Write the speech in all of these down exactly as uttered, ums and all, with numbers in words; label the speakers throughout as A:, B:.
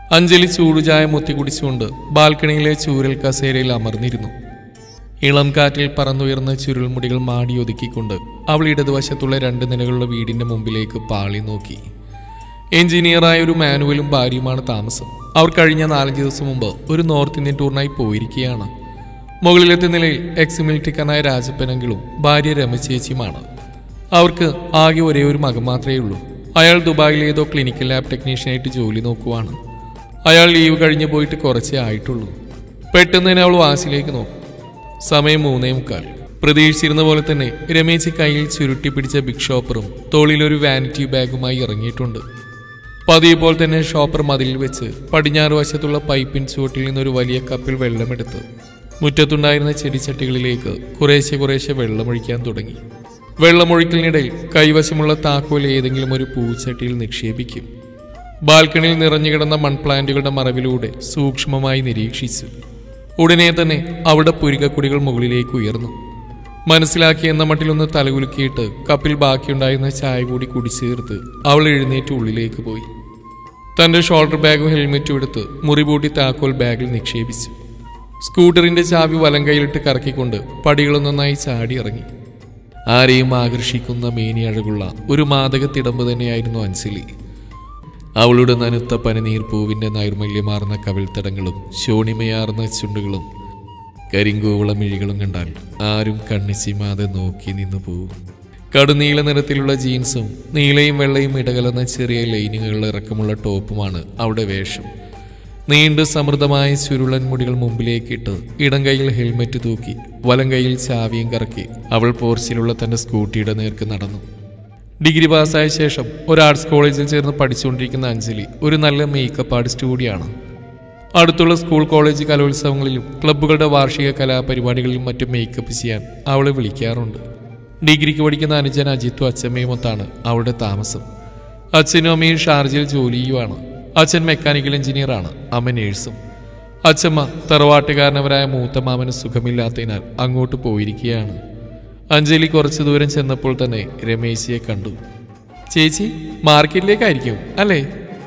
A: അഞ്ജലി ചൂടുചായ മുത്തി കുടിച്ചുകൊണ്ട് ബാൽക്കണിയിലെ ചൂരൽ കസേരയിൽ അമർന്നിരുന്നു. ഇളം കാറ്റിൽ പറന്നുയർന്ന ചുരുൾമുടികൾ മാടിയൊതുക്കിക്കൊണ്ട് അവൾ ഇടതുവശത്തുള്ള രണ്ട് നിലകളുള്ള വീടിന്റെ മുമ്പിലേക്ക് പാളി നോക്കി. എഞ്ചിനീയറായ ഒരു മാനുവലും ഭാര്യയുമാണ് താമസം. അവർ കഴിഞ്ഞ നാലഞ്ച് ദിവസം മുമ്പ് ഒരു നോർത്ത് ഇന്ത്യൻ ടൂറിനായി പോയിരിക്കുകയാണ്. മുകളിലത്തെ നിലയിൽ എക്സ് മിലിറ്ററിക്കാരനായ രാജപ്പനെങ്കിലും ഭാര്യ രമചേച്ചിയുമാണ്. അവർക്ക് ആകെ ഒരേ ഒരു മകൻ മാത്രമേ ഉള്ളൂ. അയാൾ ദുബായിലെ ഏതോ ക്ലിനിക്കൽ ലാബ് ടെക്നീഷ്യനായിട്ട് ജോലി നോക്കുവാണ്. അയാൾ ലീവ് കഴിഞ്ഞ് പോയിട്ട് കുറച്ചേ ആയിട്ടുള്ളൂ. പെട്ടെന്ന് തന്നെ അവൾ വാസിലേക്ക് നോക്കും. സമയം മൂന്നേ മുക്കാൽ. പ്രതീക്ഷിച്ചിരുന്ന പോലെ തന്നെ രമേശി കയ്യിൽ ചുരുട്ടി പിടിച്ച ബിഗ് ഷോപ്പറും തോളിലൊരു വാനിറ്റി ബാഗുമായി ഇറങ്ങിയിട്ടുണ്ട്. പതിയെ പോലെ തന്നെ ഷോപ്പർ മതിലിൽ വെച്ച് പടിഞ്ഞാറ് വശത്തുള്ള പൈപ്പിൻ ചുവട്ടിൽ നിന്നൊരു വലിയ കപ്പിൽ വെള്ളമെടുത്ത് മുറ്റത്തുണ്ടായിരുന്ന ചെടിച്ചട്ടികളിലേക്ക് കുറേശ്ശെ കുറേശ്ശെ വെള്ളമൊഴിക്കാൻ തുടങ്ങി. വെള്ളമൊഴിക്കലിനിടയിൽ കൈവശമുള്ള താക്കോൽ ഏതെങ്കിലും ഒരു പൂച്ചട്ടിയിൽ നിക്ഷേപിക്കും. ബാൽക്കണിയിൽ നിറഞ്ഞു കിടന്ന മൺപ്ലാന്റുകളുടെ മറവിലൂടെ സൂക്ഷ്മമായി നിരീക്ഷിച്ചു. ഉടനെ തന്നെ അവിടെ പുരികക്കുടികൾ മുകളിലേക്ക് ഉയർന്നു. മനസ്സിലാക്കി എന്ന മട്ടിലൊന്ന് തലകുലുക്കിയിട്ട് കപ്പിൽ ബാക്കിയുണ്ടായിരുന്ന ചായ കൂടി കുടിച്ചേർത്ത് അവൾ എഴുന്നേറ്റ് ഉള്ളിലേക്ക് പോയി. തന്റെ ഷോൾഡർ ബാഗും ഹെൽമെറ്റും എടുത്ത് മുറിപൂട്ടി താക്കോൽ ബാഗിൽ നിക്ഷേപിച്ചു. സ്കൂട്ടറിന്റെ ചാവി വലം കൈയിലിട്ട് കറക്കിക്കൊണ്ട് പടികളൊന്നൊന്നായി ചാടി ഇറങ്ങി. ആരെയും ആകർഷിക്കുന്ന മേനി അഴകുള്ള ഒരു മാദക തിടമ്പ് തന്നെയായിരുന്നു അഞ്ജലി. അവളുടെ നനുത്ത പനിനീർ പൂവിന്റെ നൈർമല്യമാർന്ന കവിൾത്തടങ്ങളും ശോണിമയാർന്ന ചുണ്ടുകളും കരിങ്കൂവള മിഴികളും കണ്ടാൽ ആരും കണ്ണിച്ചിമാതെ നോക്കി നിന്നു പോവും. കടുനീല നിറത്തിലുള്ള ജീൻസും നീലയും വെള്ളയും ഇടകലർന്ന ചെറിയ ലൈനുകളുടെ ഇറക്കമുള്ള ടോപ്പുമാണ് അവളുടെ വേഷം. നീണ്ട സമൃദ്ധമായ ചുരുളൻ മുടികൾ മുമ്പിലേക്കിട്ട് ഇടം കൈയിൽ ഹെൽമെറ്റ് തൂക്കി വലം കൈയിൽ ചാവിയും കറക്കി അവൾ പോർച്ചിലുള്ള തന്റെ സ്കൂട്ടിയുടെ നേർക്ക് നടന്നു. ഡിഗ്രി പാസ്സായ ശേഷം ഒരു ആർട്സ് കോളേജിൽ ചേർന്ന് പഠിച്ചുകൊണ്ടിരിക്കുന്ന അഞ്ജലി ഒരു നല്ല മേക്കപ്പ് ആർട്ടിസ്റ്റ് കൂടിയാണ്. അടുത്തുള്ള സ്കൂൾ കോളേജ് കലോത്സവങ്ങളിലും ക്ലബ്ബുകളുടെ വാർഷിക കലാപരിപാടികളിലും മറ്റും മേക്കപ്പ് ചെയ്യാൻ അവളെ വിളിക്കാറുണ്ട്. ഡിഗ്രിക്ക് പഠിക്കുന്ന അനുജൻ അജിത്തും അച്ഛമ്മയും ഒത്താണ് അവളുടെ താമസം. അച്ഛനും അമ്മയും ഷാർജയിൽ ജോലി ചെയ്യുവാണ്. അച്ഛൻ മെക്കാനിക്കൽ എഞ്ചിനീയറാണ്, അമ്മ നേഴ്സും. അച്ഛമ്മ തറവാട്ടുകാരനവരായ മൂത്ത മാമന് സുഖമില്ലാത്തതിനാൽ അങ്ങോട്ട് പോയിരിക്കുകയാണ്. അഞ്ജലി കുറച്ചു ദൂരം ചെന്നപ്പോൾ തന്നെ രമേശിയെ കണ്ടു. ചേച്ചി മാർക്കറ്റിലേക്കായിരിക്കും അല്ലേ?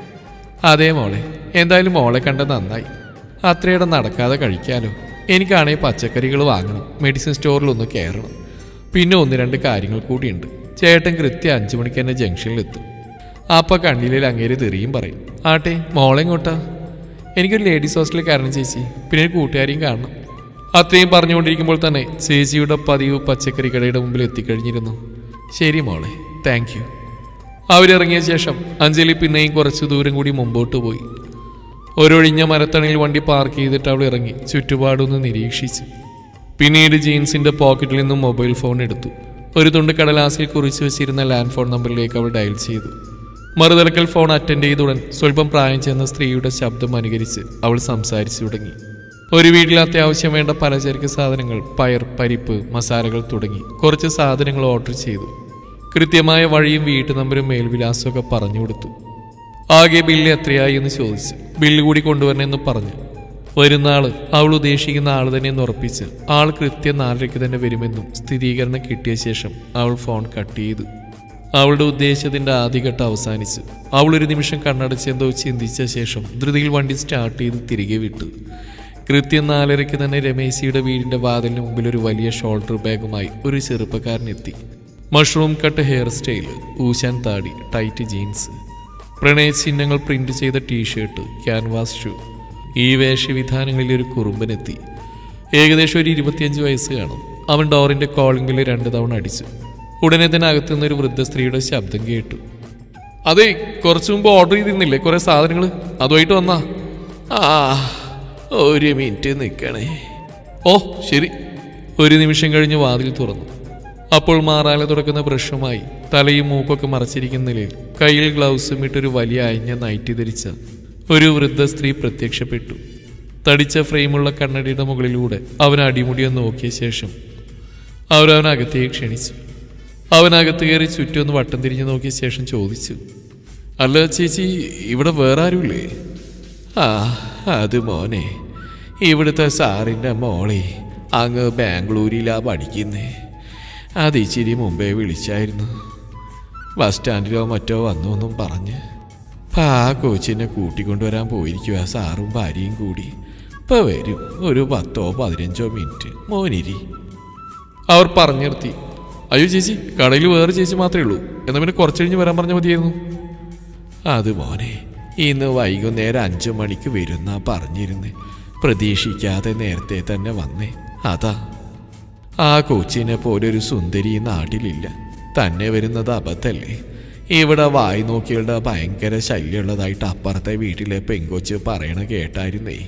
A: അതേ മോളെ, എന്തായാലും മോളെ കണ്ട നന്നായി. അത്രയിടം നടക്കാതെ കഴിക്കാലോ. എനിക്കാണെങ്കിൽ പച്ചക്കറികൾ വാങ്ങണം, മെഡിസിൻ സ്റ്റോറിലൊന്ന് കയറണം, പിന്നെ ഒന്ന് രണ്ട് കാര്യങ്ങൾ കൂടിയുണ്ട്. ചേട്ടൻ കൃത്യം അഞ്ചു മണിക്ക് തന്നെ ജംഗ്ഷനിലെത്തും. അപ്പ കണ്ണിലെ അങ്ങേര് തെറിയും പറയും. ആട്ടെ മോളെങ്ങോട്ടാ? എനിക്കൊരു ലേഡീസ് ഹോസ്റ്റലിൽ കയറണം ചേച്ചി, പിന്നെ ഒരു കൂട്ടുകാരിയും കാണണം. അത്രയും പറഞ്ഞുകൊണ്ടിരിക്കുമ്പോൾ തന്നെ ചേച്ചിയുടെ പതിവ് പച്ചക്കറി കടയുടെ മുമ്പിൽ എത്തിക്കഴിഞ്ഞിരുന്നു. ശരി മോളെ, താങ്ക് യു. അവരിറങ്ങിയ ശേഷം അഞ്ജലി പിന്നെയും കുറച്ചു ദൂരം കൂടി മുമ്പോട്ട് പോയി. ഒരൊഴിഞ്ഞ മരത്തണിയിൽ വണ്ടി പാർക്ക് ചെയ്തിട്ട് അവൾ ഇറങ്ങി ചുറ്റുപാടൊന്ന് നിരീക്ഷിച്ചു. പിന്നീട് ജീൻസിന്റെ പോക്കറ്റിൽ നിന്നും മൊബൈൽ ഫോൺ എടുത്തു. ഒരു തുണ്ട് കടലാസിൽ കുറിച്ചു വെച്ചിരുന്ന ലാൻഡ് ഫോൺ നമ്പറിലേക്ക് അവൾ ഡയൽ ചെയ്തു. മറുതലക്കൽ ഫോൺ അറ്റൻഡ് ചെയ്തുടൻ സ്വല്പം പ്രായം ചെന്ന സ്ത്രീയുടെ ശബ്ദം അനുകരിച്ച് അവൾ സംസാരിച്ചു തുടങ്ങി. ഒരു വീട്ടിൽ അത്യാവശ്യം വേണ്ട പലചരക്ക് സാധനങ്ങൾ, പയർ, പരിപ്പ്, മസാലകൾ തുടങ്ങി കുറച്ച് സാധനങ്ങൾ ഓർഡർ ചെയ്തു. കൃത്യമായ വഴിയും വീട്ടു നമ്പരും മേൽവിലാസവും ഒക്കെ പറഞ്ഞു കൊടുത്തു. ആകെ ബില്ല് എത്രയായി എന്ന് ചോദിച്ചു. ബില്ല് കൂടി കൊണ്ടുവരണമെന്ന് പറഞ്ഞു. വരുന്ന ആള് അവൾ ഉദ്ദേശിക്കുന്ന ആൾ തന്നെയെന്ന് ഉറപ്പിച്ച് ആൾ കൃത്യം നാലരയ്ക്ക് തന്നെ വരുമെന്നും സ്ഥിരീകരണം കിട്ടിയ ശേഷം അവൾ ഫോൺ കട്ട് ചെയ്തു. അവളുടെ ഉദ്ദേശത്തിന്റെ ആദ്യഘട്ടം അവസാനിച്ചു. അവൾ ഒരു നിമിഷം കണ്ണടച്ചെന്തോ ചിന്തിച്ച ശേഷം ധൃതിയിൽ വണ്ടി സ്റ്റാർട്ട് ചെയ്ത് തിരികെ വിട്ടു. കൃത്യം നാലരയ്ക്ക് തന്നെ രമേശിയുടെ വീടിന്റെ വാതിലിന് മുമ്പിൽ ഒരു വലിയ ഷോൾഡർ ബാഗുമായി ഒരു ചെറുപ്പക്കാരനെത്തി. മഷ്റൂം കട്ട് ഹെയർ സ്റ്റൈല്, ഊശാൻ താടി, ടൈറ്റ് ജീൻസ്, പ്രണയ ചിഹ്നങ്ങൾ പ്രിന്റ് ചെയ്ത ടീഷർട്ട്, ക്യാൻവാസ് ഷൂ. ഈ വേഷവിധാനങ്ങളിൽ ഒരു കുറുമ്പനെത്തി. ഏകദേശം ഒരു ഇരുപത്തിയഞ്ച് വയസ്സ് കാണും. അവൻ ഡോറിന്റെ കോളിംഗ് ബെല്ല് രണ്ടു തവണ അടിച്ചു. ഉടനെ തന്നെ അകത്തുനിന്ന് ഒരു വൃദ്ധ സ്ത്രീയുടെ ശബ്ദം കേട്ടു. അതെ, കുറച്ചു മുമ്പ് ഓർഡർ ചെയ്തിരുന്നില്ലേ കുറെ സാധനങ്ങൾ? അതുമായിട്ട് വന്നാ? ആ ഒരു മിനിറ്റ് നിൽക്കണേ. ഓ ശരി. ഒരു നിമിഷം കഴിഞ്ഞ് വാതിൽ തുറന്നു. അപ്പോൾ മാറാല തുറക്കുന്ന ബ്രഷുമായി തലയും മൂക്കൊക്കെ മറച്ചിരിക്കുന്ന നിലയിൽ കയ്യിൽ ഗ്ലൗസും ഇട്ടൊരു വലിയ അയഞ്ഞ നൈറ്റി ധരിച്ച ഒരു വൃദ്ധ സ്ത്രീ പ്രത്യക്ഷപ്പെട്ടു. തടിച്ച ഫ്രെയിമുള്ള കണ്ണടിയുടെ മുകളിലൂടെ അവൻ അടിമുടിയൊന്ന് നോക്കിയ ശേഷം അവരവനകത്തേക്ക് ക്ഷണിച്ചു. അവനകത്ത് കയറി ചുറ്റൊന്ന് വട്ടം തിരിഞ്ഞു നോക്കിയ ശേഷം ചോദിച്ചു, അല്ല ചേച്ചി, ഇവിടെ വേറെ ആരുമില്ലേ? ആ അത് മോനെ, ഇവിടുത്തെ സാറിൻ്റെ മോളെ അങ്ങ് ബാംഗ്ലൂരിലാ പഠിക്കുന്നേ. അത് ഇച്ചിരി മുമ്പേ വിളിച്ചായിരുന്നു. ബസ് സ്റ്റാൻഡിലോ മറ്റോ വന്നു എന്നും പറഞ്ഞ്.
B: അപ്പം ആ കോച്ചിനെ കൂട്ടിക്കൊണ്ടുവരാൻ പോയിരിക്കുക സാറും ഭാര്യയും കൂടി. ഇപ്പം വരും, ഒരു പത്തോ പതിനഞ്ചോ മിനിറ്റ്, മോനിരി.
A: അവർ പറഞ്ഞു നിർത്തി. അയ്യോ ചേച്ചി, കടയിൽ വേറെ ചേച്ചി മാത്രമേ ഉള്ളൂ, എന്നാൽ പിന്നെ കുറച്ച് കഴിഞ്ഞ് വരാൻ പറഞ്ഞാൽ മതിയായിരുന്നു.
B: അത് മോനെ, ഇന്ന് വൈകുന്നേരം അഞ്ചു മണിക്ക് വരുന്നാ പറഞ്ഞിരുന്നേ. പ്രതീക്ഷിക്കാതെ നേരത്തെ തന്നെ വന്നേ. അതാ, ആ കോച്ചിനെ പോലൊരു സുന്ദരി നാട്ടിലില്ല. തന്നെ വരുന്നത് അബദ്ധല്ലേ? ഇവിടെ വായി നോക്കിയുള്ള ഭയങ്കര ശല്യമുള്ളതായിട്ട് അപ്പുറത്തെ വീട്ടിലെ പെങ്കൊച്ച് പറയണ കേട്ടായിരുന്നേ.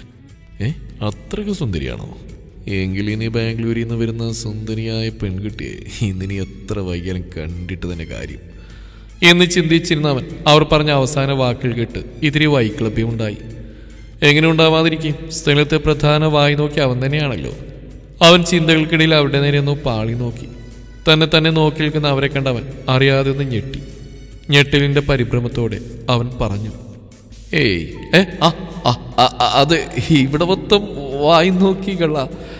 A: ഏ അത്രയ്ക്ക് സുന്ദരിയാണോ? എങ്കിലിനി ബാംഗ്ലൂരിൽ നിന്ന് വരുന്ന സുന്ദരിയായ പെൺകുട്ടിയെ ഇന്നിനി എത്ര വൈകാലും കണ്ടിട്ട് തന്നെ കാര്യം എന്ന് ചിന്തിച്ചിരുന്നവൻ അവർ പറഞ്ഞ അവസാന വാക്കുകൾ കേട്ട് ഇതിരി വൈക്ലഭ്യമുണ്ടായി. എങ്ങനെ ഉണ്ടാവാതിരിക്കും? സ്ഥലത്തെ പ്രധാന വായി നോക്കി അവൻ തന്നെയാണല്ലോ. അവൻ ചിന്തകൾക്കിടയിൽ അവിടെ നേരെ ഒന്ന് പാളി നോക്കി. തന്നെ തന്നെ നോക്കി നിൽക്കുന്ന അവരെ കണ്ടവൻ അറിയാതെ ഒന്ന് ഞെട്ടി. ഞെട്ടലിൻ്റെ പരിഭ്രമത്തോടെ അവൻ പറഞ്ഞു,
B: ഏയ് ഏ ആ അത് ഇവിടെ മൊത്തം വായി നോക്കികള.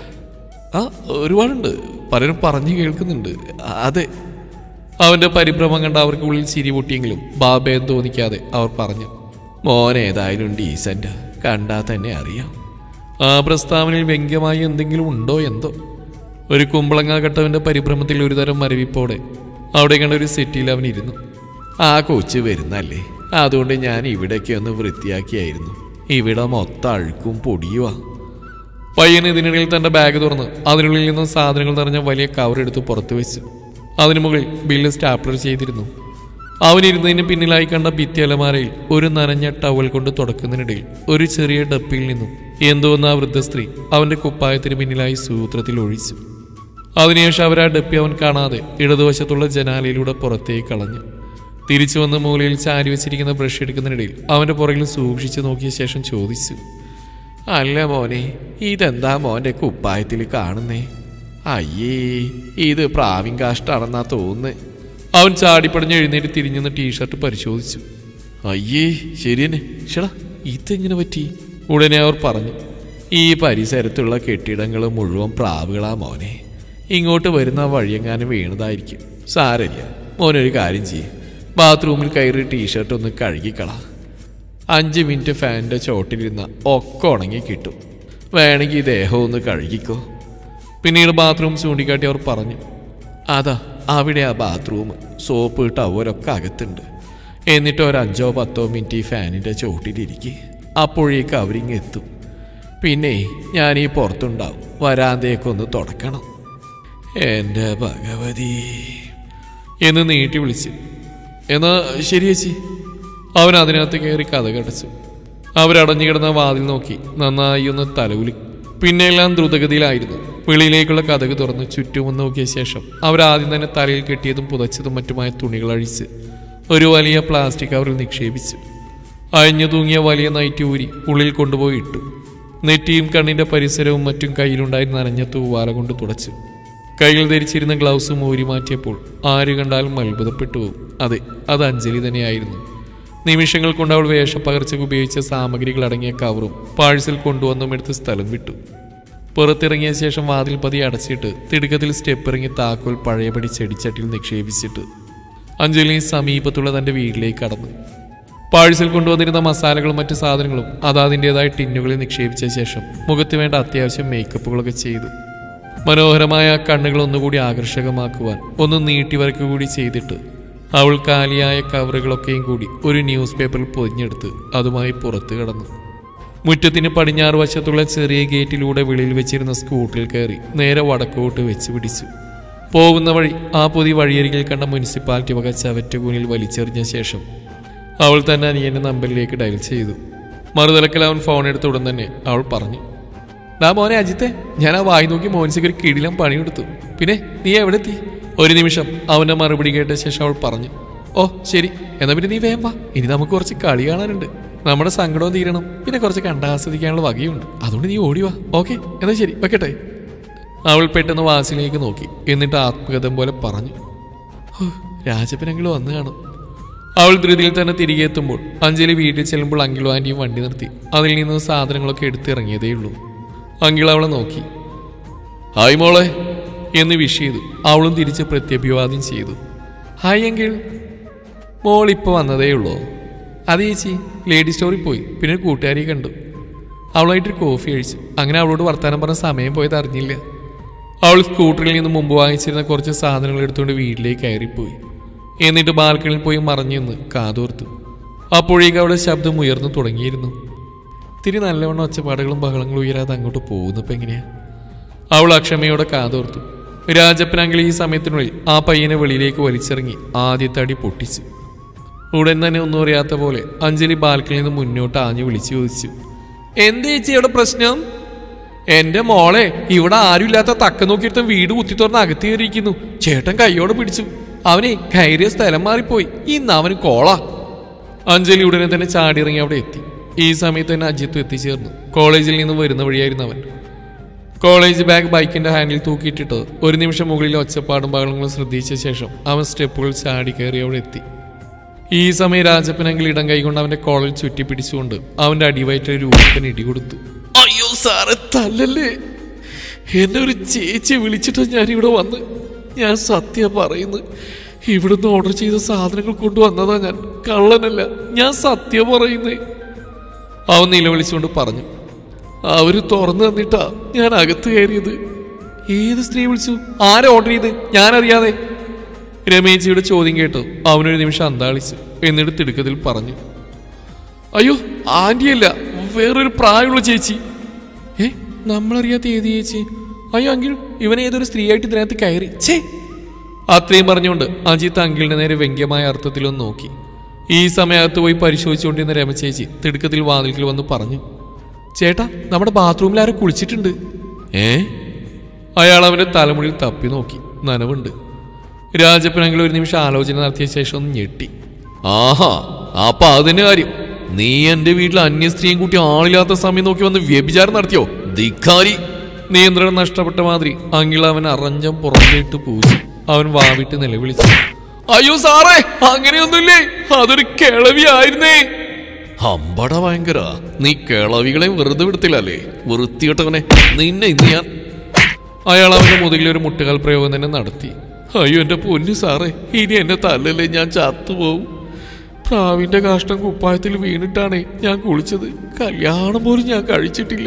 A: ആ ഒരുപാടുണ്ട്, പലരും പറഞ്ഞു കേൾക്കുന്നുണ്ട്.
B: അതെ.
A: അവൻ്റെ പരിഭ്രമം കണ്ട അവർക്ക് ഉള്ളിൽ ചിരി പൊട്ടിയെങ്കിലും ബാബയെന്ന് തോന്നിക്കാതെ അവർ പറഞ്ഞു,
B: മോനേതായാലും ഡീസൻ്റ്, കണ്ടാൽ തന്നെ അറിയാം.
A: ആ പ്രസ്താവനയിൽ വ്യംഗ്യമായി എന്തെങ്കിലും ഉണ്ടോ എന്തോ. ഒരു കുമ്പളങ്ങ കെട്ടവൻ്റെ പരിഭ്രമത്തിൽ ഒരുതരം മരവിപ്പോടെ അവിടെ കണ്ട ഒരു സെറ്റിയിൽ അവൻ ഇരുന്നു.
B: ആ കൊച്ചു വരുന്നല്ലേ, അതുകൊണ്ട് ഞാൻ ഇവിടേക്ക് ഒന്ന് വൃത്തിയാക്കിയായിരുന്നു. ഇവിടെ മൊത്തം അഴുക്കും പൊടിയുവാ.
A: പയ്യൻ ഇതിനിടയിൽ തൻ്റെ ബാഗ് തുറന്ന് അതിനുള്ളിൽ നിന്ന് സാധനങ്ങൾ നിറഞ്ഞ വലിയ കവർ എടുത്ത് പുറത്തു വെച്ചു. അതിനു മുകളിൽ ബില്ല് സ്റ്റാപ്ലർ ചെയ്തിരുന്നു. അവനിരുന്നതിന് പിന്നിലായി കണ്ട ഭിത്തി അലമാരയിൽ ഒരു നനഞ്ഞ ടവൽ കൊണ്ട് തുടക്കുന്നതിനിടയിൽ ഒരു ചെറിയ ഡപ്പിയിൽ നിന്നും എന്തോന്ന് ആ വൃദ്ധ സ്ത്രീ അവൻ്റെ കുപ്പായത്തിന് പിന്നിലായി സൂത്രത്തിൽ ഒഴിച്ചു. അതിനുശേഷം അവർ ആ ഡപ്പി അവൻ കാണാതെ ഇടതുവശത്തുള്ള ജനാലയിലൂടെ പുറത്തേക്ക് കളഞ്ഞു. തിരിച്ചു വന്ന് മൂലയിൽ ചാരി വെച്ചിരിക്കുന്ന ബ്രഷ് എടുക്കുന്നതിനിടയിൽ അവൻ്റെ പുറകിൽ സൂക്ഷിച്ചു നോക്കിയ ശേഷം ചോദിച്ചു,
B: അല്ല മോനെ, ഇതെന്താ മോൻ്റെ കുപ്പായത്തിൽ കാണുന്നേ? അയ്യേ, ഇത് പ്രാവിൻ കാഷ്ടാണെന്നാ തോന്നുന്നത്.
A: അവൻ ചാടിപ്പടഞ്ഞ് എഴുന്നേറ്റ് തിരിഞ്ഞെന്ന് ടീഷർട്ട് പരിശോധിച്ചു.
B: അയ്യേ ശരിയെന്നെ, ഷടാ ഇതെങ്ങനെ പറ്റി?
A: ഉടനെ അവർ പറഞ്ഞു,
B: ഈ പരിസരത്തുള്ള കെട്ടിടങ്ങൾ മുഴുവൻ പ്രാവുകളാ മോനെ. ഇങ്ങോട്ട് വരുന്ന വഴിയെങ്ങാനും വീണതായിരിക്കും. സാരമില്ല, മോനൊരു കാര്യം ചെയ്യും, ബാത്റൂമിൽ കയറി ടീഷർട്ട് ഒന്ന് കഴുകിക്കളാ. അഞ്ച് മിനിറ്റ് ഫാനിൻ്റെ ചോട്ടിലിരുന്ന ഒക്കെ ഉണങ്ങി കിട്ടും. വേണമെങ്കിൽ ദേഹം ഒന്ന് കഴുകിക്കോ.
A: പിന്നീട് ബാത്റൂം ചൂണ്ടിക്കാട്ടി അവർ പറഞ്ഞു,
B: അതാ അവിടെ ആ ബാത്റൂം, സോപ്പ് ടവലൊക്കെ അകത്തുണ്ട്. എന്നിട്ട് ഒരു അഞ്ചോ പത്തോ മിനിറ്റ് ഈ ഫാനിൻ്റെ ചോട്ടിലിരിക്കുക. അപ്പോഴേക്ക് അവരിങ്ങ് എത്തും. പിന്നെ ഞാൻ ഈ പുറത്തുണ്ടാവും, വരാന്തേക്കൊന്ന് തുടക്കണം. എൻ്റെ ഭഗവതി
A: എന്ന് നീട്ടി വിളിച്ചു. എന്നാ ശരി ചേച്ചി. അവൻ അതിനകത്ത് കയറി കഥ കടച്ചു. അവരടഞ്ഞു കിടന്ന വാതിൽ നോക്കി നന്നായി ഒന്ന് തലകുലി. പിന്നെയെല്ലാം ദ്രുതഗതിയിലായിരുന്നു. വെളിയിലേക്കുള്ള കഥക് തുറന്ന് ചുറ്റുമൊന്ന് നോക്കിയ ശേഷം അവരാദ്യം തന്നെ തലയിൽ കെട്ടിയതും പുതച്ചതും മറ്റുമായ തുണികൾ അഴിച്ച് ഒരു വലിയ പ്ലാസ്റ്റിക് കവറിൽ നിക്ഷേപിച്ചു. അയഞ്ഞു തൂങ്ങിയ വലിയ നൈറ്റി ഊരി ഉള്ളിൽ കൊണ്ടുപോയി ഇട്ടു. നെറ്റിയും കണ്ണിൻ്റെ പരിസരവും മറ്റും കയ്യിലുണ്ടായി നനഞ്ഞ തൂവാല കൊണ്ട് തുടച്ചു. കയ്യിൽ ധരിച്ചിരുന്ന ഗ്ലൗസും ഊരി മാറ്റിയപ്പോൾ ആര് കണ്ടാലും അത്ഭുതപ്പെട്ടു പോകും. അതെ, അത് അഞ്ജലി തന്നെയായിരുന്നു. നിമിഷങ്ങൾ കൊണ്ട് അവൾ വേഷപ്പകർച്ചയ്ക്ക് ഉപയോഗിച്ച സാമഗ്രികൾ അടങ്ങിയ കവറും പാഴ്സൽ കൊണ്ടുവന്നും എടുത്ത് സ്ഥലം വിട്ടു. പുറത്തിറങ്ങിയ ശേഷം വാതിൽ പതി അടച്ചിട്ട് തിടുക്കത്തിൽ സ്റ്റെപ്പ് ഇറങ്ങി താക്കോൽ പഴയപടി ചെടിച്ചട്ടിയിൽ നിക്ഷേപിച്ചിട്ട് അഞ്ജലി സമീപത്തുള്ള തൻ്റെ വീട്ടിലേക്ക് കടന്നു. പാഴ്സൽ കൊണ്ടുവന്നിരുന്ന മസാലകളും മറ്റു സാധനങ്ങളും അതാതിൻ്റെതായ ടിന്നുകളിൽ നിക്ഷേപിച്ച ശേഷം മുഖത്ത് വേണ്ട അത്യാവശ്യം മേക്കപ്പുകളൊക്കെ ചെയ്തു. മനോഹരമായ കണ്ണുകൾ ഒന്നുകൂടി ആകർഷകമാക്കുവാൻ ഒന്ന് നീട്ടി വരയ്ക്കുക കൂടി ചെയ്തിട്ട് അവൾ കാലിയായ കവറുകളൊക്കെയും കൂടി ഒരു ന്യൂസ് പേപ്പറിൽ പൊതിഞ്ഞെടുത്ത് അതുമായി പുറത്തു കടന്നു. മുറ്റത്തിന് പടിഞ്ഞാറ് വശത്തുള്ള ചെറിയ ഗേറ്റിലൂടെ വെളിയിൽ വെച്ചിരുന്ന സ്കൂട്ടറിൽ കയറി നേരെ വടക്കോട്ട് വെച്ച് പിടിച്ചു. പോകുന്ന വഴി ആ പൊതി വഴിയരികിൽ കണ്ട മുനിസിപ്പാലിറ്റി വക ചവറ്റുകൂനിൽ വലിച്ചെറിഞ്ഞ ശേഷം അവൾ തന്നെ അനിയൻ്റെ നമ്പറിലേക്ക് ഡയൽ ചെയ്തു. മറുതലക്കൽ അവൻ ഫോൺ എടുത്ത ഉടൻ തന്നെ അവൾ പറഞ്ഞു, ഡാ മോനെ അജിത്തെ, ഞാൻ ആ വായി നോക്കി മോനിസയ്ക്ക് ഒരു കിടിലം പണിയെടുത്തു. പിന്നെ നീ എവിടെ എത്തി? ഒരു നിമിഷം അവൻ്റെ മറുപടി കേട്ട ശേഷം അവൾ പറഞ്ഞു, ഓ ശരി, എന്നാൽ പിന്നെ നീ വേഗം വാ, ഇനി നമുക്ക് കുറച്ച് കളി കാണാനുണ്ട്. നമ്മുടെ സങ്കടവും തീരണം, പിന്നെ കുറച്ച് കണ്ടാസ്വദിക്കാനുള്ള വകയുണ്ട്. അതുകൊണ്ട് നീ ഓടിവാ. ഓക്കെ, എന്നാൽ ശരി, വെക്കട്ടെ. അവൾ പെട്ടെന്ന് വാസിലേക്ക് നോക്കി. എന്നിട്ട് ആത്മകഥം പോലെ പറഞ്ഞു, രാജപ്പനെങ്കിലും വന്നു കാണും. അവൾ ധൃതിയിൽ തന്നെ തിരികെ എത്തുമ്പോൾ അഞ്ജലി വീട്ടിൽ ചെല്ലുമ്പോൾ അങ്കിളും ആൻറ്റിയും വണ്ടി നിർത്തി അതിൽ നിന്ന് സാധനങ്ങളൊക്കെ എടുത്തിറങ്ങിയതേയുള്ളൂ. അങ്കിൾ അവളെ നോക്കി. ഹായ് മോളെ എന്ന് വിഷ് ചെയ്തു. അവളും തിരിച്ച് പ്രത്യഭിവാദ്യം ചെയ്തു. Hi uncle. മോൾ ഇപ്പോൾ വന്നതേ ഉള്ളൂ. അത് ചേച്ചി ലേഡി സ്റ്റോറിൽ പോയി, പിന്നെ കൂട്ടുകാരിയെ കണ്ടു. അവളായിട്ടൊരു കോഫി കഴിച്ചു. അങ്ങനെ അവളോട് വർത്താനം പറഞ്ഞ സമയം പോയത് അറിഞ്ഞില്ല. അവൾ സ്കൂട്ടറിൽ നിന്ന് മുമ്പ് വാങ്ങിച്ചിരുന്ന കുറച്ച് സാധനങ്ങൾ എടുത്തുകൊണ്ട് വീട്ടിലേക്ക് കയറിപ്പോയി. എന്നിട്ട് ബാൽക്കണിയിൽ പോയി മറഞ്ഞു നിന്ന് കാതോർത്തു. അപ്പോഴേക്കും അവളുടെ ശബ്ദം ഉയർന്നു തുടങ്ങിയിരുന്നു. തിരി നല്ലവണ്ണം ഒച്ചപ്പാടുകളും ബഹളങ്ങളും ഉയരാതെ അങ്ങോട്ട് പോകുന്നപ്പോൾ എങ്ങനെയാ? അവൾ അക്ഷമയോടെ കാതോർത്തു. രാജപ്പനാങ്കിൽ ഈ സമയത്തിനുള്ളിൽ ആ പയ്യനെ വെളിയിലേക്ക് വലിച്ചിറങ്ങി ആദ്യത്തെ അടി പൊട്ടിച്ചു. ഉടൻ തന്നെ ഒന്നും അറിയാത്ത പോലെ അഞ്ജലി ബാൽക്കണിയിൽ നിന്ന് മുന്നോട്ട് ആഞ്ഞു വിളിച്ചു ചോദിച്ചു, എന്ത് ചേച്ചി ഇവിടെ പ്രശ്നം? എന്റെ മോളെ, ഇവിടെ ആരുമില്ലാത്ത തക്ക നോക്കിയിരുത്ത വീട് കുത്തി തുറന്ന് അകത്ത് കയറിയിരിക്കുന്നു. ചേട്ടൻ കൈയോടെ പിടിച്ചു. അവനെ കയറിയ സ്ഥലം മാറിപ്പോയി. ഇന്ന് അവന് കോളാ. അഞ്ജലി ഉടനെ തന്നെ ചാടിയിറങ്ങി അവിടെ എത്തി. ഈ സമയത്ത് തന്നെ അജിത്തും എത്തിച്ചേർന്നു. കോളേജിൽ നിന്ന് വരുന്ന വഴിയായിരുന്നു അവൻ. കോളേജ് ബാഗ് ബൈക്കിന്റെ ഹാൻഡിൽ തൂക്കിയിട്ടിട്ട് ഒരു നിമിഷം മുകളിൽ ഒച്ചപ്പാടും ബഹളങ്ങളും ശ്രദ്ധിച്ച ശേഷം അവൻ സ്റ്റെപ്പുകൾ ചാടി കയറി അവിടെ എത്തി. ഈ സമയം രാജപ്പനെങ്കിൽ ഇടം കൈകൊണ്ട് അവന്റെ കോളേൽ ചുറ്റി പിടിച്ചുകൊണ്ട് അവന്റെ അടിവയറ്റിൽ ഒരു ഊക്കൻ ഇടി കൊടുത്തു. അയ്യോ സാറെ, തല്ലല്ലേ! എന്നെ ഒരു ചേച്ചി വിളിച്ചിട്ട് ഞാൻ ഇവിടെ വന്ന്. ഞാൻ സത്യം പറയുന്നു, ഇവിടുന്ന് ഓർഡർ ചെയ്ത സാധനങ്ങൾ കൊണ്ടുവന്നതാ ഞാൻ. കള്ളനല്ല, ഞാൻ സത്യം പറയുന്നേ. അവൻ നിലവിളിച്ചുകൊണ്ട് പറഞ്ഞു. അവര് തുറന്നു തന്നിട്ടാ ഞാൻ അകത്ത് കയറിയത്. ഏത് സ്ത്രീ വിളിച്ചു? ആരെ ഓർഡർ ചെയ്ത്? ഞാനറിയാതെ. രമേശിയുടെ ചോദ്യം കേട്ടു അവനൊരു നിമിഷം അന്താളിച്ചു. എന്നിട്ട് തിടുക്കത്തിൽ പറഞ്ഞു, അയ്യോ ആന്റിയല്ല, വേറൊരു പ്രായമുള്ള ചേച്ചി. ഏ, നമ്മളറിയാത്ത ഏത് ചേച്ചി? അയ്യോ അങ്കിൾ, ഇവൻ ഏതൊരു സ്ത്രീയായിട്ട് ഇതിനകത്ത് കയറി. ഛേ! അത്രയും പറഞ്ഞുകൊണ്ട് അജിത്ത് അങ്കിളിന്റെ നേരെ വ്യംഗ്യമായ അർത്ഥത്തിലൊന്ന് നോക്കി. ഈ സമയത്ത് പോയി പരിശോധിച്ചുകൊണ്ടിരുന്ന രമചേച്ചി തിടുക്കത്തിൽ വാതിൽക്കൽ വന്ന് പറഞ്ഞു, ചേട്ടാ, നമ്മുടെ ബാത്റൂമിൽ ആരോ കുളിച്ചിട്ടുണ്ട്. ഏ? അയാൾ അവന്റെ തലമുടിയിൽ തപ്പി നോക്കി. നനവുണ്ട്. രാജപ്പനെങ്കിൽ ഒരു നിമിഷം ആലോചന നടത്തിയ ശേഷം ഒന്ന് ഞെട്ടി. ആഹാ, അപ്പൊ അതിന്റെ കാര്യം. നീ എന്റെ വീട്ടിൽ അന്യ സ്ത്രീയും കൂട്ടി ആളില്ലാത്ത സമയം നോക്കി വന്ന് വ്യഭിചാരം നടത്തിയോ? ധിക്കാരി! നിയന്ത്രണം നഷ്ടപ്പെട്ട മാതിരി അങ്കിൾ അവൻ അറഞ്ചം പുറത്തേട്ട് പൂച്ചു. അവൻ വാവിട്ട് നിലവിളിച്ചു, അയ്യോ സാറേ, അങ്ങനെയൊന്നുമില്ലേ, അതൊരു കിളവിയായിരുന്നേ. അമ്പട ഭയങ്കര, നീ കിളവികളെ വെറുതെ വിടത്തില്ലല്ലേ, വൃത്തികെട്ടവനെ, നിന്നെ ഇന്ന് ഞാൻ. അയാൾ അവന്റെ മുതുകിൽ ഒരു മുട്ടുകാൽ പ്രയോഗം തന്നെ നടത്തി. അയ്യോ എന്റെ പൊന്നു സാറേ, ഇനി എന്നെ തല്ലല്ലേ, ഞാൻ ചത്തുപോകും. പ്രാവിന്റെ കാഷ്ടം കുപ്പായത്തിൽ വീണിട്ടാണേ ഞാൻ കുളിച്ചത്. കല്യാണം പോലും ഞാൻ കഴിച്ചിട്ടില്ല.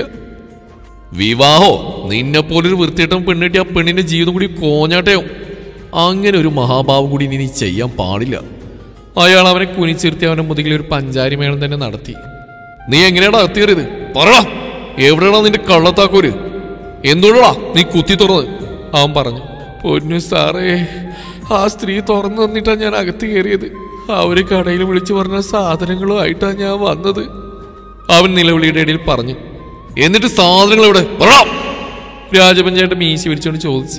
A: വിവാഹോ? നിന്നെ പോലൊരു വൃത്തിയേട്ടം പെണ്ണിട്ടി ആ പെണ്ണിന്റെ ജീവിതം കൂടി കോഞ്ഞാട്ടയോ? അങ്ങനെ ഒരു മഹാഭാവം കൂടി നീ ചെയ്യാൻ പാടില്ല. അയാൾ അവനെ കുനിച്ചിരുത്തി അവന്റെ മുതുകിൽ ഒരു പഞ്ചാരി മേളം തന്നെ നടത്തി. നീ എങ്ങനെയാടാ അകത്തേറിയത്? പറടാ, എവിടെയാണോ നിന്റെ കള്ളത്താക്കൂര്? എന്തുകൊണ്ടാ നീ കുത്തി തുറന്നത്? അവൻ പറഞ്ഞു. പൊന്നു സാറേ, ആ സ്ത്രീ തുറന്നു തന്നിട്ടാ ഞാൻ അകത്ത് കയറിയത്. അവര് കടയിൽ വിളിച്ചു പറഞ്ഞ സാധനങ്ങളും ആയിട്ടാ ഞാൻ വന്നത്. അവൻ നിലവിളിയുടെ ഇടയിൽ പറഞ്ഞു. എന്നിട്ട് സാധനങ്ങൾ എവിടെ? രാജപഞ്ചായത്ത് മീശി വിരിച്ചുകൊണ്ട് ചോദിച്ചു.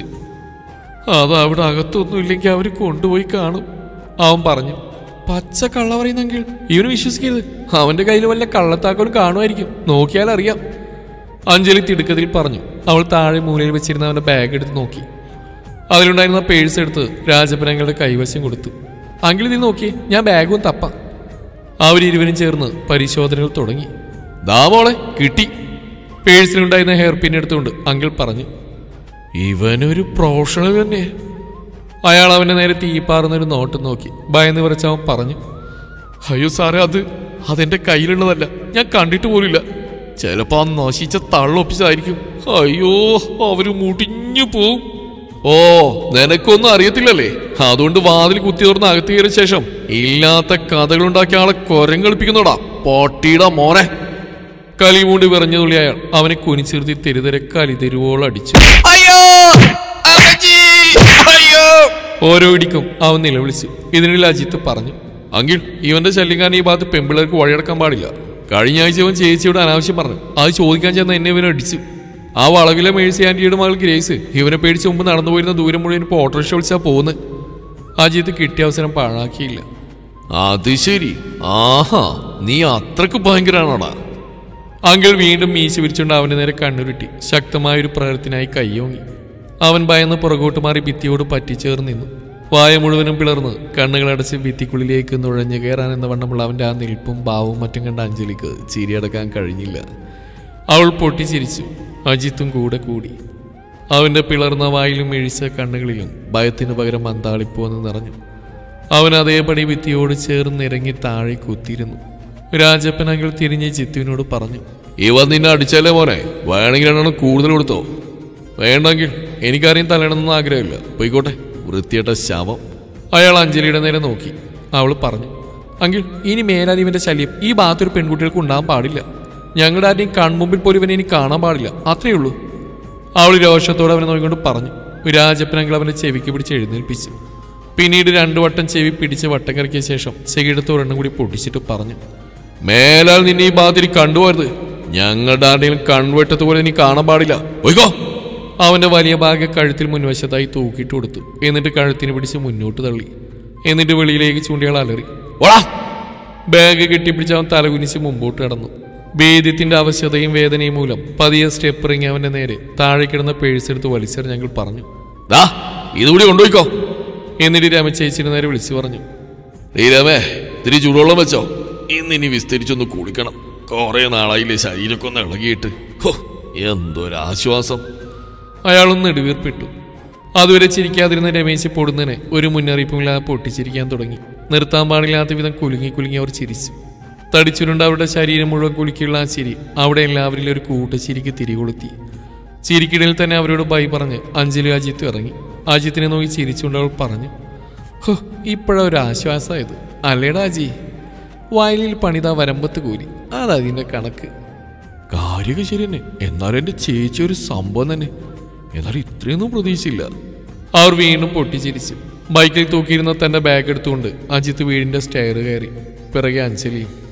A: അത് അവിടെ അകത്തൊന്നും ഇല്ലെങ്കിൽ അവര് കൊണ്ടുപോയി കാണും, അവൻ പറഞ്ഞു. പച്ച കള്ള പറയുന്നെങ്കിൽ ഇവന് വിശ്വസിക്കരുത്. അവന്റെ കയ്യിൽ വല്ല കള്ളത്താക്കോലും കാണുമായിരിക്കും, നോക്കിയാൽ അറിയാം. അഞ്ജലി തിടുക്കത്തിൽ പറഞ്ഞു. അവൾ താഴെ മൂലയിൽ വെച്ചിരുന്ന അവന്റെ ബാഗ് എടുത്ത് നോക്കി. അതിലുണ്ടായിരുന്ന പേഴ്സ് എടുത്ത് രാജപ്പനങ്ങളുടെ കൈവശം കൊടുത്തു. അങ്കിൾ നീ നോക്കി, ഞാൻ ബാഗും തപ്പാം. അവരിരുവരും ചേർന്ന് പരിശോധനകൾ തുടങ്ങി. ദാ മോളെ, കിട്ടി. പേഴ്സിലുണ്ടായിരുന്ന ഹെയർ പിൻ എടുത്തുകൊണ്ട് അങ്കിൾ പറഞ്ഞു. ഇവനൊരു പ്രൊഫഷണൽ തന്നെ. അയാൾ അവന്റെ നേരെ തീപ്പാറുന്നൊരു നോട്ടം നോക്കി ഭയന്ന് വിറച്ചവൻ പറഞ്ഞു. അയ്യോ സാറേ, അത് അതെന്റെ കയ്യിലുള്ളതല്ല, ഞാൻ കണ്ടിട്ട് പോലില്ല. ചിലപ്പോ ആ നശിച്ച തള്ളൊപ്പിച്ചതായിരിക്കും. അയ്യോ, അവര് മുടിഞ്ഞു പോവും. ഓ, നിനക്കൊന്നും അറിയത്തില്ലല്ലേ, അതുകൊണ്ട് വാതിൽ കുത്തി തുറന്ന് അകത്ത് കയറിയ ശേഷം ഇല്ലാത്ത കഥകളുണ്ടാക്കിയ ആളെ കൊരം കളിപ്പിക്കുന്നോടാ പൊട്ടിയുടെ മോനെ. കലിമൂണ്ട് വിറഞ്ഞു തുള്ളി അയാൾ അവനെ കുനിച്ചിരുത്തി തെരുതെരെ കലി തെരുവോളം അടിച്ചു. ഓരോ ഇടിക്കും അവൻ നിലവിളിച്ചു. ഇതിനിടയിൽ അജിത്ത് പറഞ്ഞു. അങ്കിൾ, ഇവന്റെ ശല്യം കാരണം ഈ ഭാഗത്ത് പെമ്പിള്ളേർക്ക് വഴിയടക്കാൻ പാടില്ല. കഴിഞ്ഞ ആഴ്ച അവൻ ചേച്ചിയോട് അനാവശ്യം പറഞ്ഞു. അത് ചോദിക്കാൻ ചെന്ന എന്നെ ഇവനെ അടിച്ചു. ആ വളവിലെ മേഴ്സി ആന്റിയുടെ മകൾ ഗ്രേസ് ഇവനെ പേടിച്ച് മുമ്പ് നടന്നു പോയിരുന്ന ദൂരം മുഴുവൻ ഇപ്പോൾ ഓട്ടോറിക്ഷ വിളിച്ചാ പോകുന്നത്. അജിത്ത് കിട്ടിയ അവസരം പാഴാക്കിയില്ല. അത് ശരി, ആഹാ, നീ അത്രക്ക് ഭയങ്കരാണോടാ. അങ്കിൾ വീണ്ടും മീശ വിരിച്ചുകൊണ്ട് അവന്റെ നേരെ കണ്ണുരുട്ടി ശക്തമായൊരു പ്രകൃത്തിനായി കയ്യോങ്ങി. അവൻ ഭയന്ന് പുറകോട്ട് മാറി ഭിത്തിയോട് പറ്റിച്ചേർന്ന് നിന്നു. വായ മുഴുവനും പിളർന്ന് കണ്ണുകളടച്ച് ഭിത്തിക്കുള്ളിലേക്ക് നുഴഞ്ഞു കയറാൻ എന്ന വണ്ണമുള്ള അവന്റെ ആ നിൽപ്പും ഭാവവും മറ്റും കണ്ട അഞ്ജലിക്ക് ചിരിയടക്കാൻ കഴിഞ്ഞില്ല. അവൾ പൊട്ടിച്ചിരിച്ചു. അജിത്തും കൂടെ കൂടി. അവന്റെ പിളർന്ന വായിലും എഴിച്ച കണ്ണുകളിലും ഭയത്തിനു പകരം മന്താളിപ്പുവെന്ന് നിറഞ്ഞു. അവൻ അതേപടി ഭിത്തിയോട് ചേർന്നിറങ്ങി താഴെ കുത്തിയിരുന്നു. രാജപ്പൻ അങ്കിൾ തിരിഞ്ഞ് ജിത്തുവിനോട് പറഞ്ഞു,
B: ഇവ നിന്നെ അടിച്ചാലേ മോനെ, വേണമെങ്കിൽ രണ്ടെണ്ണം കൂടുതൽ കൊടുത്തോ.
A: വേണ്ടെങ്കിൽ എനിക്കറിയാൻ തലയണമെന്ന് ആഗ്രഹമില്ല, പോയിക്കോട്ടെ വൃത്തിയേട്ട ശവം. അയാൾ അഞ്ജലിയുടെ നേരെ നോക്കി. അവൾ പറഞ്ഞു, അങ്കിൾ ഇനി മേലാൽ ഇവന്റെ ശല്യം ഈ ഭാഗത്തൊരു പെൺകുട്ടികൾക്ക് ഉണ്ടാകാൻ പാടില്ല. ഞങ്ങളുടെ ആരുടെയും കൺമുമ്പിൽ പോലും ഇവനെ ഇനി കാണാൻ പാടില്ല, അത്രയേ ഉള്ളൂ. അവൾ രോഷത്തോടെ അവനെ നോക്കിക്കൊണ്ട് പറഞ്ഞു. രാജപ്പൻ അങ്കിൾ അവന്റെ ചെവിക്ക് പിടിച്ച് എഴുന്നേൽപ്പിച്ചു. പിന്നീട് രണ്ടു വട്ടം ചെവി പിടിച്ച് വട്ടം കറക്കിയ ശേഷം ചെകിടത്ത് ഒരെണ്ണം കൂടി പൊട്ടിച്ചിട്ട് പറഞ്ഞു,
B: മേലാൽ നിന്നെ ഈ ബാതിരി കണ്ടുപോരുത്. ഞങ്ങളുടെ ആരുടെയും കൺവെട്ടത്ത് പോലെ നീ കാണാൻ പാടില്ല, പോയിക്കോ.
A: അവന്റെ വലിയ ഭാഗം കഴുത്തിൽ മുൻവശത്തായി തൂക്കിയിട്ട് കൊടുത്തു. എന്നിട്ട് കഴുത്തിന് പിടിച്ച് മുന്നോട്ട് തള്ളി. എന്നിട്ട് വെളിയിലേക്ക് ചൂണ്ടിയാൾ അലറി. ബാഗ് കെട്ടിപ്പിടിച്ച് അവൻ തലകുനിച്ച് മുമ്പോട്ട് കടന്നു. ഭേദ്യത്തിന്റെ അവശതയും വേദനയും മൂലം പതിയെ സ്റ്റെപ്പ് ഇറങ്ങി അവന്റെ നേരെ താഴെ കിടന്ന പേഴ്സ് എടുത്ത് വലിച്ചെറിഞ്ഞ് ഞങ്ങൾ പറഞ്ഞു,
B: ദാ ഇതുകൂടി കൊണ്ടുപോയിക്കോ.
A: എന്നിട്ട് രമ ചേച്ചിയുടെ നേരെ വിളിച്ചു പറഞ്ഞു,
B: ഈ രമേ ഇത്തിരി ചൂടുവെള്ളം വെച്ചോ, ഇന്നിനി വിസ്തരിച്ചൊന്ന് കുളിക്കണം. കുറെ നാളായില്ലേ ശരീരമൊക്കെ ഒന്ന് ഇളകിയിട്ട്. ഹോ എന്തൊരാശ്വാസം.
A: അയാളൊന്ന് നെടുവീർപ്പിട്ടു. അതുവരെ ചിരിക്കാതിരുന്ന രമേശ് പൊടുന്നതിനെ ഒരു മുന്നറിയിപ്പുമില്ലാതെ പൊട്ടിച്ചിരിക്കാൻ തുടങ്ങി. നിർത്താൻ പാടില്ലാത്ത വിധം കുലുങ്ങി കുലുങ്ങി അവർ ചിരിച്ചു. തടിച്ചുരുണ്ട് അവരുടെ ശരീരം മുഴുവൻ കുലുക്കിയുള്ള ആ ചിരി അവിടെ എല്ലാവരിലും ഒരു കൂട്ടച്ചിരിക്ക് തിരികൊളുത്തി. ചിരിക്കിടയിൽ തന്നെ അവരോട് ബൈ പറഞ്ഞ് അഞ്ജലി അജിത്ത് ഇറങ്ങി. അജിത്തിനെ നോക്കി ചിരിച്ചുകൊണ്ട് അവൾ പറഞ്ഞു, ഹോ ഇപ്പോഴാ ഒരു ആശ്വാസമായത് അല്ലേടാ അജി. വയലിൽ പണിതാ വരമ്പത്ത് കൂലി, അതതിൻ്റെ കണക്ക്.
B: കാര്യമൊക്കെ ശരി തന്നെ, എന്നാലും എൻ്റെ ചേച്ചി ഒരു സംഭവം തന്നെ. എന്നാലും ഇത്രയൊന്നും പ്രതീക്ഷയില്ല.
A: അവർ വീണ്ടും പൊട്ടിച്ചിരിച്ചു. ബൈക്കിൽ തൂക്കിയിരുന്ന തന്റെ ബാഗ് എടുത്തുകൊണ്ട് അജിത്ത് വീടിന്റെ സ്റ്റെയർ കയറി. പിറകെ അഞ്ജലിയും.